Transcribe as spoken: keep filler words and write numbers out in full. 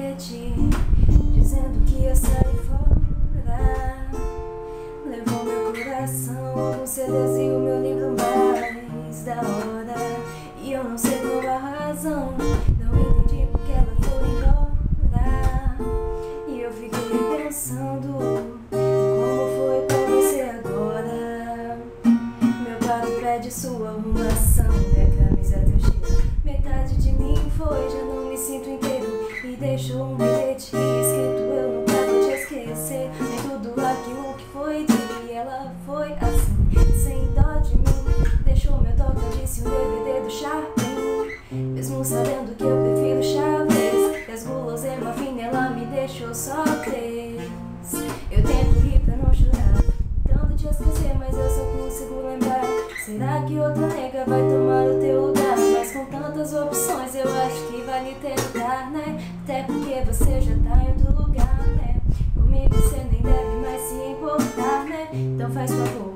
bilhete dizendo que ia sair fora. Levou meu coração, alguns C Ds e o meu livro mais da hora. E eu não sei qual a razão, não entendi porque ela foi embora. E eu fiquei pensando, como foi pra você agora? Meu quarto pede sua arrumação, minha camisa teu cheiro. Metade de mim foi, já não me sinto inteiro. E deixou um bilhete escrito, eu nunca vou te esquecer. Nem tudo aquilo que foi dito, e ela foi assim, sem dó de mim. Deixou meu toca-disco e um D V D do Chaplin, mesmo sabendo que eu prefiro Chaves. E as guloseimas fina, ela me deixou só três. Eu tento rir pra não chorar, tentando te esquecer, mas eu só consigo lembrar. Será que outra nega vai tomar o teu lugar? Mas com tantas opções eu acho que vale tentar, né? Até porque você já tá em outro lugar, né? Comigo você nem deve mais se importar, né? Então faz favor,